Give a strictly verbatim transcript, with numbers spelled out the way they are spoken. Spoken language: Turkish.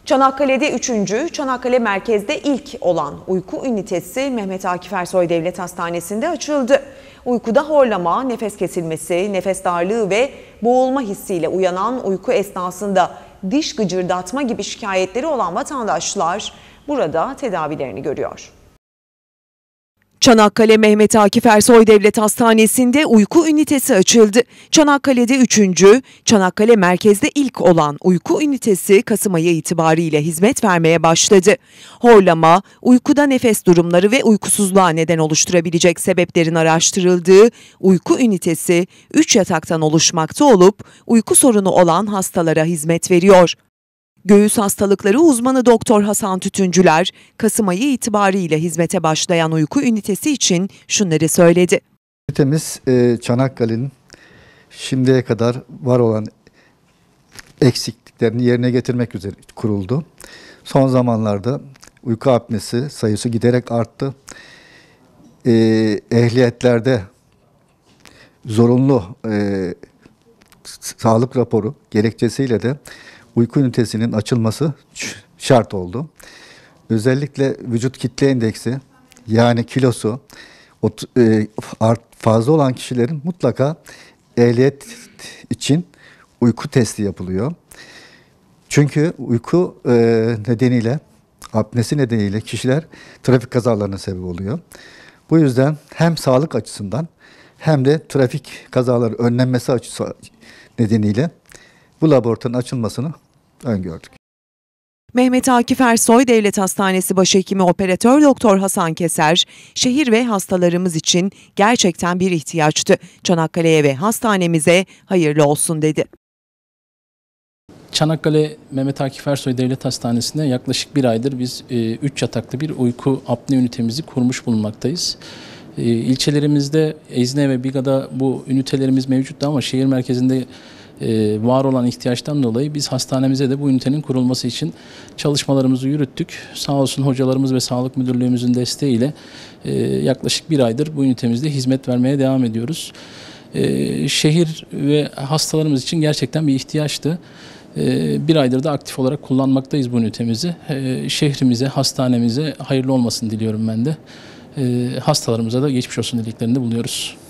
Çanakkale'de üçüncü, Çanakkale merkezde ilk olan uyku ünitesi Mehmet Akif Ersoy Devlet Hastanesi'nde açıldı. Uykuda horlama, nefes kesilmesi, nefes darlığı ve boğulma hissiyle uyanan uyku esnasında diş gıcırdatma gibi şikayetleri olan vatandaşlar burada tedavilerini görüyor. Çanakkale Mehmet Akif Ersoy Devlet Hastanesi'nde uyku ünitesi açıldı. Çanakkale'de üçüncü, Çanakkale merkezde ilk olan uyku ünitesi Kasım ayı itibariyle hizmet vermeye başladı. Horlama, uykuda nefes durumları ve uykusuzluğa neden oluşturabilecek sebeplerin araştırıldığı uyku ünitesi üç yataktan oluşmakta olup uyku sorunu olan hastalara hizmet veriyor. Göğüs hastalıkları uzmanı Doktor Hasan Tütüncüler, Kasım ayı itibariyle hizmete başlayan uyku ünitesi için şunları söyledi. Ünitemiz Çanakkale'nin şimdiye kadar var olan eksikliklerini yerine getirmek üzere kuruldu. Son zamanlarda uyku apnesi sayısı giderek arttı. Ehliyetlerde zorunlu e, sağlık raporu gerekçesiyle de uyku ünitesinin açılması şart oldu. Özellikle vücut kitle indeksi yani kilosu fazla olan kişilerin mutlaka ehliyet için uyku testi yapılıyor. Çünkü uyku nedeniyle, apnesi nedeniyle kişiler trafik kazalarına sebep oluyor. Bu yüzden hem sağlık açısından hem de trafik kazaları önlenmesi açısı nedeniyle bu laboratuvarın açılmasını öngördük. Mehmet Akif Ersoy Devlet Hastanesi Başhekimi Operatör Doktor Hasan Keser, şehir ve hastalarımız için gerçekten bir ihtiyaçtı. Çanakkale'ye ve hastanemize hayırlı olsun dedi. Çanakkale Mehmet Akif Ersoy Devlet Hastanesi'nde yaklaşık bir aydır biz üç e, yataklı bir uyku apne ünitemizi kurmuş bulunmaktayız. E, ilçelerimizde Ezne ve Biga'da bu ünitelerimiz mevcuttu ama şehir merkezinde e, var olan ihtiyaçtan dolayı biz hastanemize de bu ünitenin kurulması için çalışmalarımızı yürüttük. Sağ olsun hocalarımız ve Sağlık Müdürlüğümüzün desteğiyle e, yaklaşık bir aydır bu ünitemizde hizmet vermeye devam ediyoruz. E, şehir ve hastalarımız için gerçekten bir ihtiyaçtı. Bir aydır da aktif olarak kullanmaktayız bu ünitemizi. Şehrimize, hastanemize hayırlı olmasını diliyorum ben de. Hastalarımıza da geçmiş olsun dileklerinde bulunuyoruz.